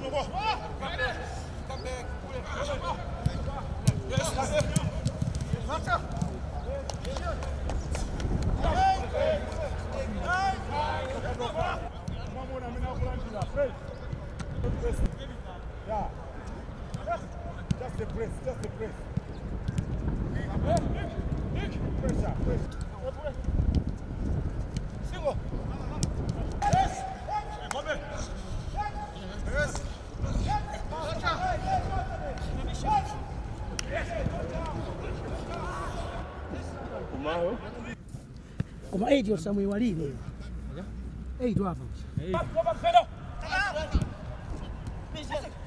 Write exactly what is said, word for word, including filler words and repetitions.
Yeah. Just the press, just the press. Pressure, pressure. Single. Yes. Yes. Kumao. Kuma eight or somewhere walini. Eight wapo. Eight.